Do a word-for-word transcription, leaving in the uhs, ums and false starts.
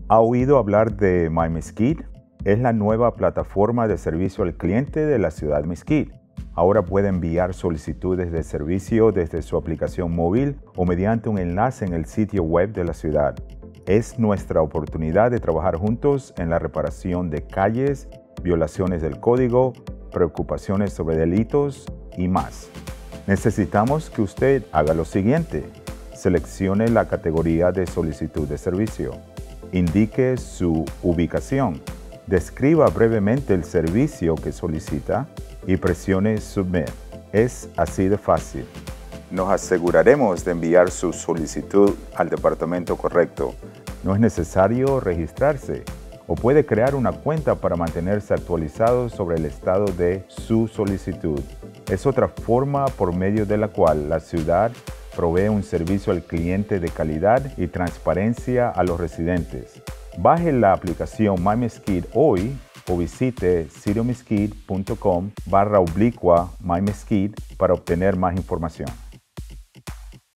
¿Ha oído hablar de MyMesquite? Es la nueva plataforma de servicio al cliente de la ciudad Mesquite. Ahora puede enviar solicitudes de servicio desde su aplicación móvil o mediante un enlace en el sitio web de la ciudad. Es nuestra oportunidad de trabajar juntos en la reparación de calles, violaciones del código, preocupaciones sobre delitos y más. Necesitamos que usted haga lo siguiente. Seleccione la categoría de solicitud de servicio. Indique su ubicación. Describa brevemente el servicio que solicita y presione Submit. Es así de fácil. Nos aseguraremos de enviar su solicitud al departamento correcto. No es necesario registrarse o puede crear una cuenta para mantenerse actualizado sobre el estado de su solicitud. Es otra forma por medio de la cual la ciudad provee un servicio al cliente de calidad y transparencia a los residentes. Baje la aplicación MyMesquite hoy o visite citomesquite punto com barra oblicua MyMesquite para obtener más información.